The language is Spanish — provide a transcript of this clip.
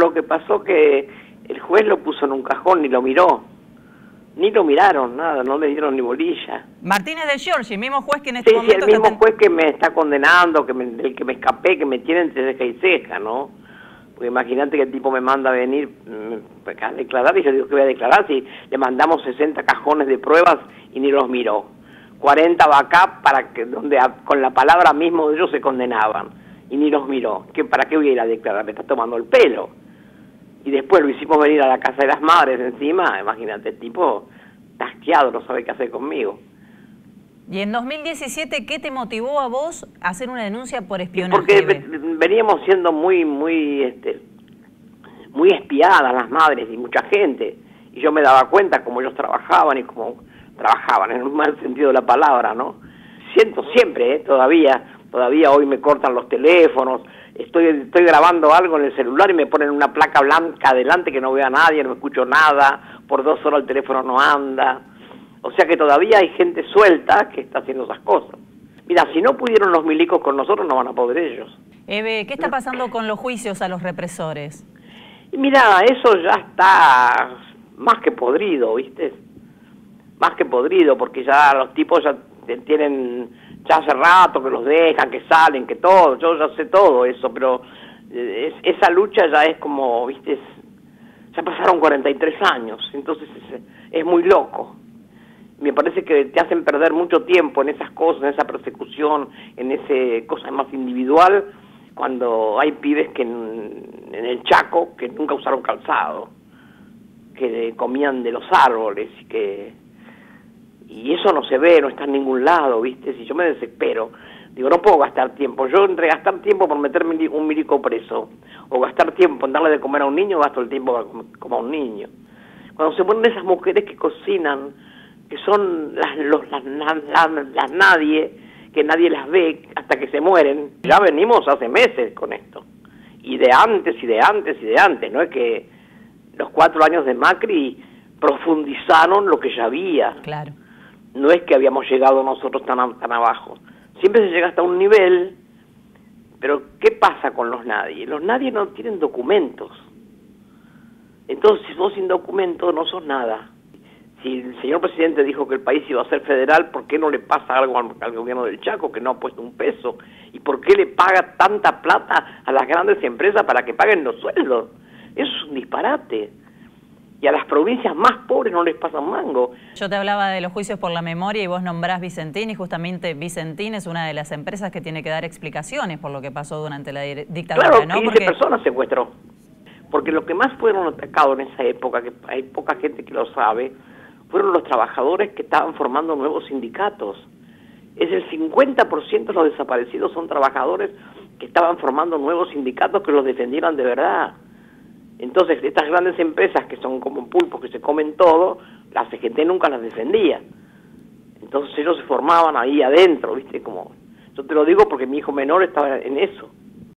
lo que pasó que el juez lo puso en un cajón, ni lo miró. Ni lo miraron, nada, no le dieron ni bolilla. Martínez de Giorgi, mismo juez que en este momento... Sí, el mismo juez que me está condenando, del que me escapé, que me tiene entre ceja y ceja, ¿no? Porque imagínate que el tipo me manda a venir a declarar, y yo digo que voy a declarar si le mandamos 60 cajones de pruebas y ni los miró. 40 va acá para que donde con la palabra mismo de ellos se condenaban y ni los miró. ¿Para qué voy a ir a declarar? Me está tomando el pelo. Y después lo hicimos venir a la casa de las madres encima, imagínate, el tipo tasqueado, no sabe qué hacer conmigo. Y en 2017, ¿qué te motivó a vos a hacer una denuncia por espionaje? Porque veníamos siendo muy espiadas las madres y mucha gente, y yo me daba cuenta cómo ellos trabajaban y cómo trabajaban, en un mal sentido de la palabra, ¿no? Siento siempre, todavía hoy me cortan los teléfonos, estoy grabando algo en el celular y me ponen una placa blanca adelante que no veo a nadie, no escucho nada, por 2 horas el teléfono no anda. O sea que todavía hay gente suelta que está haciendo esas cosas. Mira, si no pudieron los milicos con nosotros, no van a poder ellos. Eve, ¿qué está pasando con los juicios a los represores? Y mira, eso ya está más que podrido, ¿viste? Más que podrido, porque ya los tipos ya tienen... Ya hace rato que los dejan, que salen, que todo, yo ya sé todo eso, pero esa lucha ya es como, viste, ya pasaron 43 años, entonces es muy loco. Me parece que te hacen perder mucho tiempo en esas cosas, en esa persecución, en ese cosa más individual, cuando hay pibes que en el Chaco que nunca usaron calzado, que comían de los árboles y eso no se ve, no está en ningún lado, ¿viste? Si yo me desespero, digo, no puedo gastar tiempo. Yo entre gastar tiempo por meterme un milico preso o gastar tiempo en darle de comer a un niño, gasto el tiempo como a un niño. Cuando se ponen esas mujeres que cocinan, que son las nadie, que nadie las ve hasta que se mueren, ya venimos hace meses con esto. Y de antes, y de antes, y de antes, no es que los 4 años de Macri profundizaron lo que ya había. Claro. No es que habíamos llegado nosotros tan abajo. Siempre se llega hasta un nivel, pero ¿qué pasa con los nadie? Los nadie no tienen documentos. Entonces, si vos sin documentos no sos nada. Si el señor presidente dijo que el país iba a ser federal, ¿por qué no le pasa algo al gobierno del Chaco, que no ha puesto un peso? ¿Y por qué le paga tanta plata a las grandes empresas para que paguen los sueldos? Eso es un disparate. Y a las provincias más pobres no les pasa un mango. Yo te hablaba de los juicios por la memoria y vos nombrás Vicentín, y justamente Vicentín es una de las empresas que tiene que dar explicaciones por lo que pasó durante la dictadura, claro, ¿no? 15 personas secuestró. Porque lo que más fueron atacados en esa época, que hay poca gente que lo sabe, fueron los trabajadores que estaban formando nuevos sindicatos. Es el 50% de los desaparecidos son trabajadores que estaban formando nuevos sindicatos que los defendieran de verdad. Entonces, estas grandes empresas que son como pulpos que se comen todo, la CGT nunca las defendía. Entonces ellos se formaban ahí adentro, ¿viste? Como, yo te lo digo porque mi hijo menor estaba en eso.